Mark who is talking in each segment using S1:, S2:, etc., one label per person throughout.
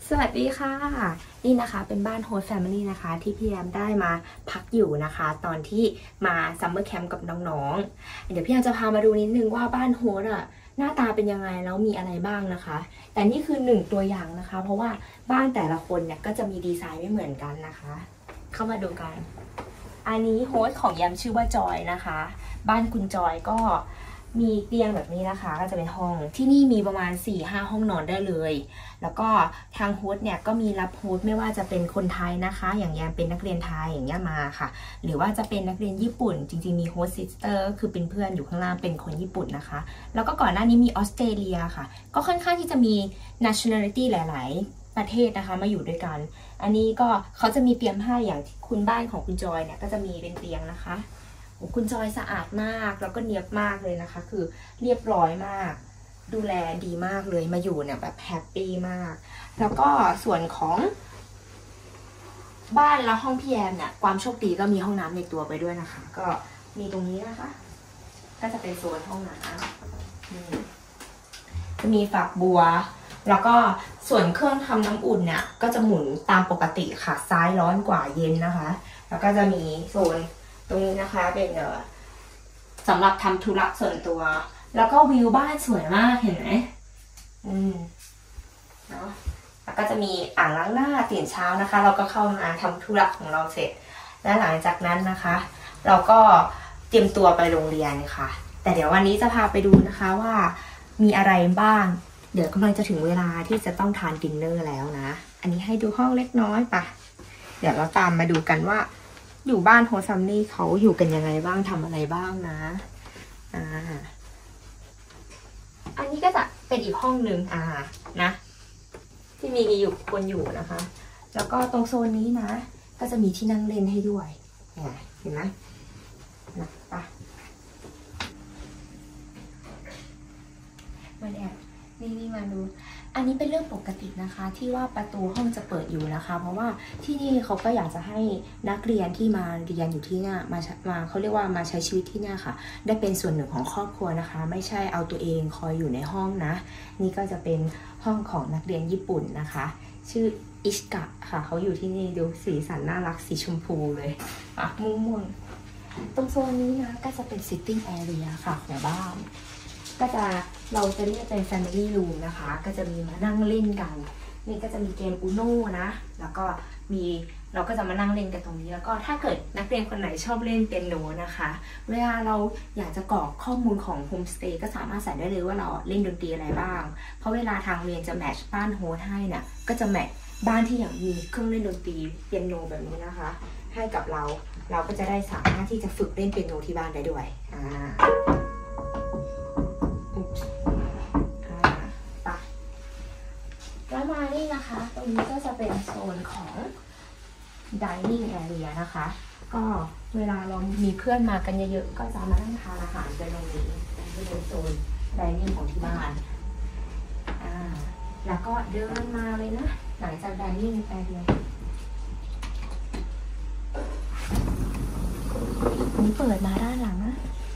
S1: สวัสดีค่ะนี่นะคะเป็นบ้านโฮสต์แฟมิลี่นะคะที่พี่แอมได้มาพักอยู่นะคะตอนที่มาซัมเมอร์แคมป์กับน้องๆเดี๋ยวพี่แอมจะพามาดูนิดนึงว่าบ้านโฮสต์หน้าตาเป็นยังไงแล้วมีอะไรบ้างนะคะแต่นี่คือ1ตัวอย่างนะคะเพราะว่าบ้านแต่ละคนเนี่ยก็จะมีดีไซน์ไม่เหมือนกันนะคะเข้ามาดูกันอันนี้โฮสต์ของแอมชื่อว่าจอยนะคะบ้านคุณจอยก็มีเตียงแบบนี้นะคะก็จะเป็นห้องที่นี่มีประมาณ 4-5 ห้องนอนได้เลยแล้วก็ทางโฮสต์เนี่ยก็มีรับโฮสต์ไม่ว่าจะเป็นคนไทยนะคะอย่างแยมเป็นนักเรียนไทยอย่างเงี้ยมาค่ะหรือว่าจะเป็นนักเรียนญี่ปุ่นจริงๆมีโฮสต์ซิสเตอร์คือเป็นเพื่อนอยู่ข้างล่างเป็นคนญี่ปุ่นนะคะแล้วก็ก่อนหน้านี้มีออสเตรเลียค่ะก็ค่อนข้างที่จะมี nationality หลายๆประเทศนะคะมาอยู่ด้วยกันอันนี้ก็เขาจะมีเตรียมให้อย่างคุณบ้านของคุณจอยเนี่ยก็จะมีเป็นเตียงนะคะคุณจอยสะอาดมากแล้วก็เนียบมากเลยนะคะคือเรียบร้อยมากดูแลดีมากเลยมาอยู่เนี่ยแบบแฮปปี้มากแล้วก็ส่วนของบ้านและห้องพี่แอมเนี่ยความโชคดีก็มีห้องน้ำในตัวไปด้วยนะคะก็มีตรงนี้นะคะก็จะเป็นโซนห้องน้ำจะมีฝักบัวแล้วก็ส่วนเครื่องทำน้ำอุ่นเนี่ยก็จะหมุนตามปกติค่ะซ้ายร้อนกว่าเย็นนะคะแล้วก็จะมีโซนตรงนี้นะคะเป็นสำหรับทำธุระส่วนตัวแล้วก็วิวบ้านสวยมากเห็นไหมเนาะแล้วก็จะมีอ่างล้างหน้าตื่นเช้านะคะเราก็เข้ามาทำธุระของเราเสร็จและหลังจากนั้นนะคะเราก็เตรียมตัวไปโรงเรียนค่ะแต่เดี๋ยววันนี้จะพาไปดูนะคะว่ามีอะไรบ้างเดี๋ยวกำลังจะถึงเวลาที่จะต้องทานดินเนอร์แล้วนะอันนี้ให้ดูห้องเล็กน้อยปะเดี๋ยวเราตามมาดูกันว่าอยู่บ้านโฮสต์แฟมิลี่เขาอยู่กันยังไงบ้างทำอะไรบ้างนะอันนี้ก็จะเป็นอีกห้องหนึ่งนะที่มีอยู่คนอยู่นะคะแล้วก็ตรงโซนนี้นะก็จะมีที่นั่งเล่นให้ด้วยเห็นไหมนะปะมาแอบนี่มาดูอันนี้เป็นเรื่องปกตินะคะที่ว่าประตูห้องจะเปิดอยู่นะคะเพราะว่าที่นี่เขาก็อยากจะให้นักเรียนที่มาเรียนอยู่ที่นี่มาเขาเรียกว่ามาใช้ชีวิตที่นี่ค่ะได้เป็นส่วนหนึ่งของครอบครัวนะคะไม่ใช่เอาตัวเองคอยอยู่ในห้องนะนี่ก็จะเป็นห้องของนักเรียนญี่ปุ่นนะคะชื่ออิชิกะค่ะเขาอยู่ที่นี่ดูสีสันน่ารักสีชมพูเลยม่วงตรงโซนนี้นะก็จะเป็น sitting area ค่ะของบ้านก็จะเราจะเรียกเป็น family room นะคะก็จะมีมานั่งเล่นกันนี่ก็จะมีเกมอูโน่นะแล้วก็เราก็จะมานั่งเล่นกันตรงนี้แล้วก็ถ้าเกิดนักเรียนคนไหนชอบเล่นเปียโนนะคะเวลาเราอยากจะกรอกข้อมูลของโฮมสเตย์ก็สามารถใส่ได้เลยว่าเราเล่นดนตรีอะไรบ้างเพราะเวลาทางเรียนจะแมทช์บ้านโฮสต์ให้เนี่ยก็จะแมทช์บ้านที่อยากมีเครื่องเล่นดนตรีเปียโนแบบนี้นะคะให้กับเราก็จะได้สามารถที่จะฝึกเล่นเปียโนที่บ้านได้ด้วยแล้วมานี่นะคะตรงนี้ก็จะเป็นโซนของ dining area นะคะก็เวลาเรามีเพื่อนมากันเยอะๆก็จะมานั่งทานอาหารกันตรงนี้เป็นโซน dining ของที่บ้านแล้วก็เดินมาเลยนะหลังจาก dining area นี่เปิดมาด้านหลังนะ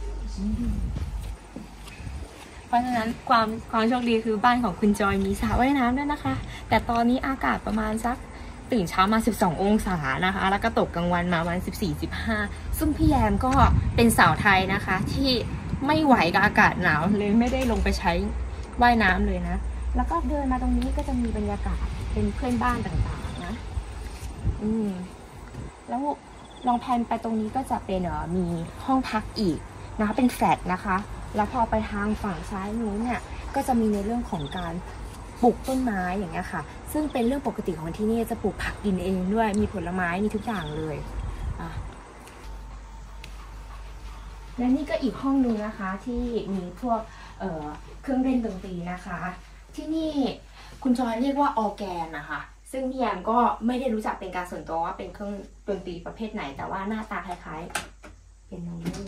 S1: เพราะฉะนั้นความโชคดีคือบ้านของคุณจอยมีสระว่ายน้ำด้วยนะคะแต่ตอนนี้อากาศประมาณสักตื่นเช้ามา12องศานะคะแล้วก็ตกกลางวันมาประมาณ14-15ซึ่งพี่แยมก็เป็นสาวไทยนะคะที่ไม่ไหวกับอากาศหนาวเลยไม่ได้ลงไปใช้ว่ายน้ำเลยนะแล้วก็เดินมาตรงนี้ก็จะมีบรรยากาศเป็นเพื่อนบ้านต่างๆนะแล้วลองแพนไปตรงนี้ก็จะเป็นมีห้องพักอีกนะคะเป็นแฟลตนะคะแล้วพอไปทางฝั่งซ้ายนู้นเนี่ยก็จะมีในเรื่องของการปลูกต้นไม้อย่างเงี้ยค่ะซึ่งเป็นเรื่องปกติของที่นี่จะปลูกผักกินเองด้วยมีผลไม้มีทุกอย่างเลยและนี่ก็อีกห้องนึงนะคะที่มีพวกเครื่องเล่นดนตรีนะคะที่นี่คุณจอยเรียกว่าออร์แกนนะคะซึ่งพี่แยมก็ไม่ได้รู้จักเป็นการส่วนตัวว่าเป็นเครื่องดนตรีประเภทไหนแต่ว่าหน้าตาคล้ายๆเป็นโน้ต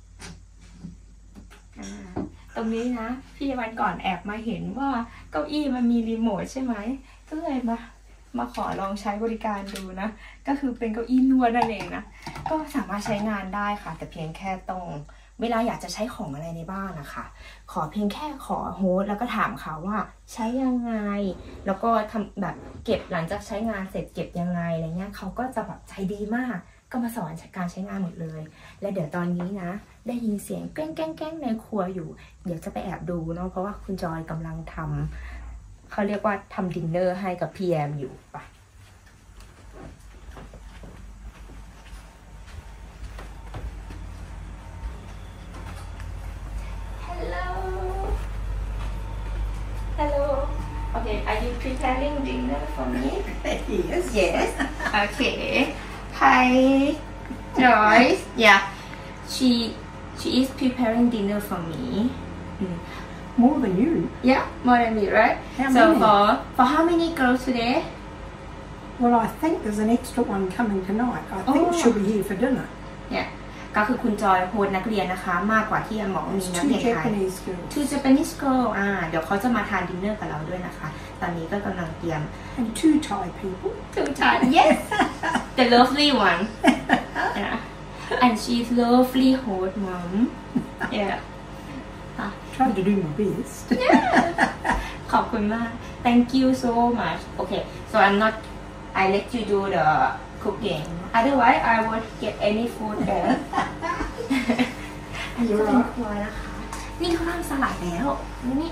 S1: ตรงนี้นะพี่วันก่อนแอบมาเห็นว่าเก้าอี้มันมีรีโมทใช่ไหมก็เลยมาขอลองใช้บริการดูนะก็คือเป็นเก้าอี้นวดนั่นเองนะก็สามารถใช้งานได้ค่ะแต่เพียงแค่ต้องเวลาอยากจะใช้ของอะไรในบ้านนะคะขอเพียงแค่ขอโฮสต์แล้วก็ถามเขาว่าใช้ยังไงแล้วก็ทำแบบเก็บหลังจากใช้งานเสร็จเก็บยังไงอะไรเงี้ยเขาก็จะแบบใจดีมากก็มาสอนการใช้งานหมดเลยและเดี๋ยวตอนนี้นะได้ยินเสียงแก้งแก้งแก้งในครัวอยู่เดี๋ยวจะไปแอบดูเนาะเพราะว่าคุณจอยกำลังทำเขาเรียกว่าทำดินเนอร์ให้กับพี่แอมอยู่ปะHello. Okay, are you preparing dinner for me?
S2: Yes.
S1: Yes. Okay. Hi, Joyce. Yeah, she is preparing dinner for me.
S2: More than you.
S1: Yeah, more than me, right?
S2: How
S1: so
S2: many?
S1: for how many girls today?
S2: Well, I think there's an extra one coming tonight. I think she'll be here for dinner.
S1: Yeah. ก็คือคุณจอยโฮสต์นักเรียนนะคะมากกว่าที่หมอมีนักเรียน
S2: Two
S1: ไทย
S2: Japanese girls.
S1: Two Japanese girl เดี๋ยวเขาจะมาทานดินเนอร์กับเราด้วยนะคะตอนนี้ก็กำลังเตรียม
S2: And two Thai people.
S1: Two Thai yes the lovely one yeah and she's lovely host mom yeah
S2: Tried to do my best.
S1: ขอบคุณมาก thank you so much okay so I let you do the cooking otherwise I won't get any food there อันนี้จะเป็นครัวนะคะนี่เขาทำสลัดแล้วนี่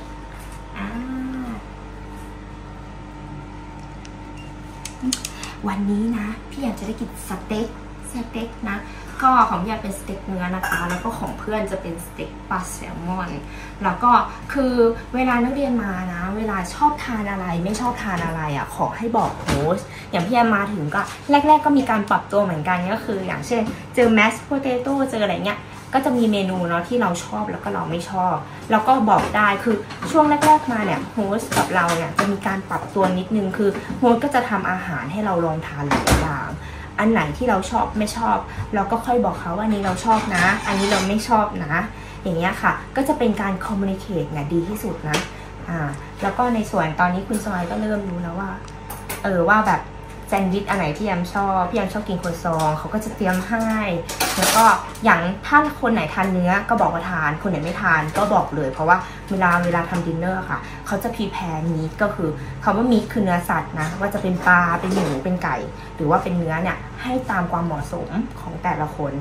S1: วันนี้นะพี่อยากจะได้กินสเต็กนะก็ของพี่อยากเป็นสเต็กเนื้อนะคะแล้วก็ของเพื่อนจะเป็นสเต็กปลาแซลมอนแล้วก็คือเวลานักเรียนมานะเวลาชอบทานอะไรไม่ชอบทานอะไรขอให้บอกโฮสต์อย่างพี่แอมมาถึงก็แรกๆก็มีการปรับตัวเหมือนกันก็คืออย่างเช่นเจอแมสโพเตโต้เจออะไรเงี้ยก็จะมีเมนูเนาะที่เราชอบแล้วก็เราไม่ชอบแล้วก็บอกได้คือช่วงแรกๆมาเนี่ยโฮสต์กับเราเนี่ยจะมีการปรับตัวนิดนึงคือโฮสต์ก็จะทำอาหารให้เราลองทานหลายอย่างอันไหนที่เราชอบไม่ชอบเราก็ค่อยบอกเขาว่าอันนี้เราชอบนะอันนี้เราไม่ชอบนะอย่างเงี้ยค่ะก็จะเป็นการคอมมูนิเคตเนี่ยดีที่สุดนะแล้วก็ในส่วนตอนนี้คุณซอยก็เริ่มรู้แล้วว่าว่าแบบแซนด์วิชอันไหนพี่ยำชอบกินครัวซองเขาก็จะเตรียมให้แล้วก็อย่างถ้าคนไหนทานเนื้อก็บอกว่าทานคนไหนไม่ทานก็บอกเลยเพราะว่าเวลาทำดินเนอร์ค่ะเขาจะพรีแพร์มีก็คือคำว่ามีคือเนื้อสัตว์นะว่าจะเป็นปลาเป็นหมูเป็นไก่หรือว่าเป็นเนื้อเนี่ยให้ตามความเหมาะสมของแต่ละคน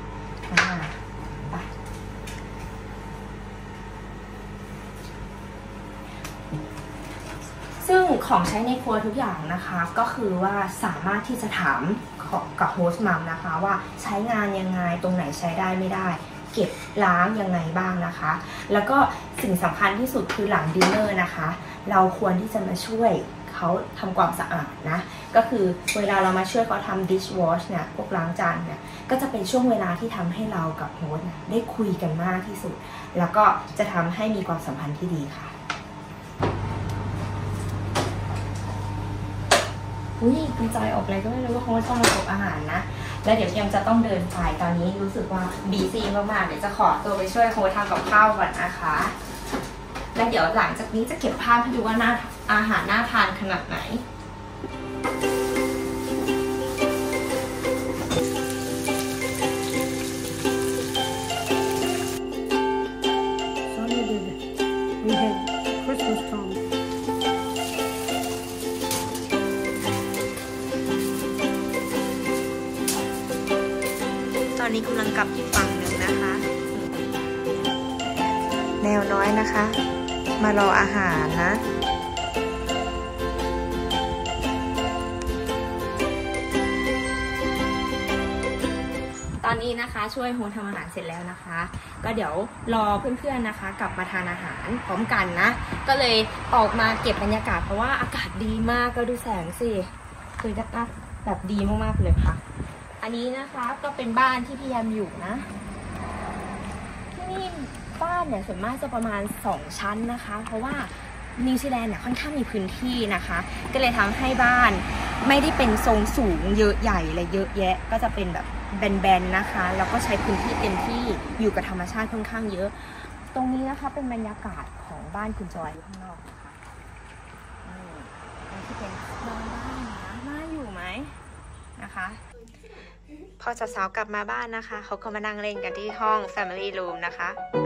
S1: ซึ่งของใช้ในครัวทุกอย่างนะคะก็คือว่าสามารถที่จะถามกับโฮสต์มัมนะคะว่าใช้งานยังไงตรงไหนใช้ได้ไม่ได้เก็บล้างยังไงบ้างนะคะแล้วก็สิ่งสำคัญที่สุดคือหลังดินเนอร์นะคะเราควรที่จะมาช่วยเขาทำความสะอาดนะก็คือเวลาเรามาช่วยเขาทำ dish wash เนี่ยพวกล้างจานเนี่ยก็จะเป็นช่วงเวลาที่ทำให้เรากับโฮสต์ได้คุยกันมากที่สุดแล้วก็จะทำให้มีความสัมพันธ์ที่ดีค่ะคุณจอยออกอะไรก็ไม่รู้ว่าเขาต้องมาทำอาหารนะแล้วเดี๋ยวยังจะต้องเดินไปตอนนี้รู้สึกว่าบีซี่มากๆเดี๋ยวจะขอตัวไปช่วยโฮสทำกับข้าวก่อนนะคะแล้วเดี๋ยวหลังจากนี้จะเก็บภาพให้ดูว่าอาหารน่าทานขนาดไหนตอนนี้กำลังกลับอีกฝั่งหนึ่งนะคะแมวน้อยนะคะมารออาหารนะตอนนี้นะคะช่วยโฮสทำอาหารเสร็จแล้วนะคะก็เดี๋ยวรอเพื่อนๆนะคะกลับมาทานอาหารพร้อมกันนะก็เลยออกมาเก็บบรรยากาศเพราะว่าอากาศดีมากก็ดูแสงสิคือแบบดีมากๆเลยค่ะอันนี้นะคะก็เป็นบ้านที่พี่แอมอยู่นะที่นี่บ้านเนี่ยส่วนมากจะประมาณ2ชั้นนะคะเพราะว่านิวซีแลนด์เนี่ยค่อนข้างมีพื้นที่นะคะก็เลยทำให้บ้านไม่ได้เป็นทรงสูงเยอะใหญ่อะไรเยอะแยะก็จะเป็นแบบแบนๆนะคะแล้วก็ใช้พื้นที่เต็มที่อยู่กับธรรมชาติค่อนข้างเยอะตรงนี้นะคะเป็นบรรยากาศของบ้านคุณจอยอยู่ข้างนอกนะคะนี่ที่เป็นบ้านนะน่าอยู่ไหมนะคะพอสาวๆกลับมาบ้านนะคะเขาก็มานั่งเล่นกันที่ห้อง Family Room นะคะ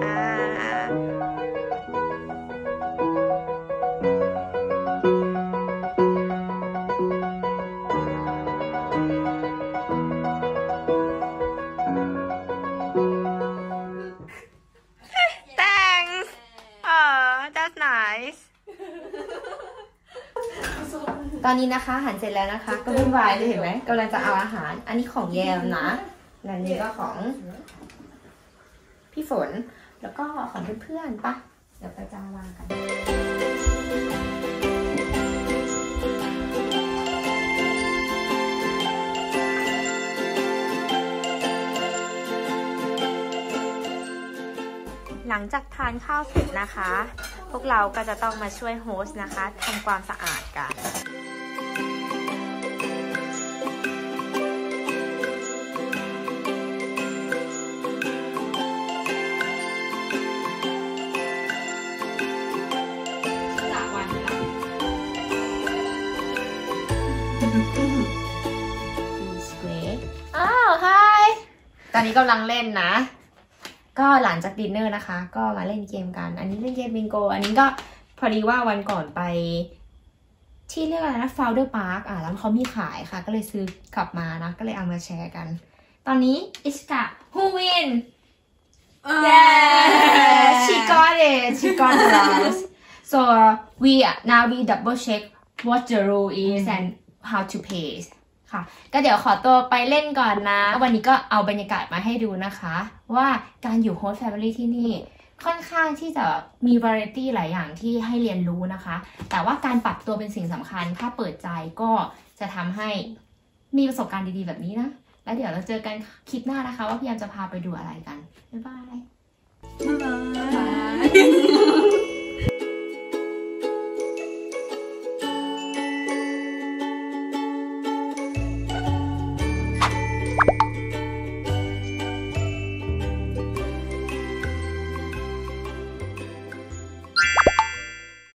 S1: Thanks that's nice ตอนนี้นะคะอาหารเสร็จแล้วนะคะก็วุ่นวายเลยเห็นไหมกำลังจะเอาอาหารอันนี้ของแยมนะและนี่ก็ของพี่ฝนแล้วก็ของเพื่อนๆปะเดี๋ยวไปจ้าวางกันหลังจากทานข้าวเสร็จนะคะพวกเราก็จะต้องมาช่วยโฮสต์นะคะทำความสะอาดกันตอนนี้กำลังเล่นนะก็หลังจากดินเนอร์นะคะก็มาเล่นเกมกันอันนี้เล่นเกมบิงโกอันนี้ก็พอดีว่าวันก่อนไปที่เรียกอะไรนะ Founder Park แล้วเขามีขายค่ะก็เลยซื้อกลับมานะก็เลยเอามาแชร์กันตอนนี้อิสกะ who win yeah she got it she got the prize so now we double check what the rule is and how to payค่ะก็เดี๋ยวขอตัวไปเล่นก่อนนะวันนี้ก็เอาบรรยากาศมาให้ดูนะคะว่าการอยู่โฮสต์แฟมิลี่ที่นี่ค่อนข้างที่จะมีวาไรตี้หลายอย่างที่ให้เรียนรู้นะคะแต่ว่าการปรับตัวเป็นสิ่งสำคัญถ้าเปิดใจก็จะทำให้มีประสบการณ์ดีๆแบบนี้นะแล้วเดี๋ยวเราเจอกันคลิปหน้านะคะว่าพี่แอมจะพาไปดูอะไรกันบ๊ายบาย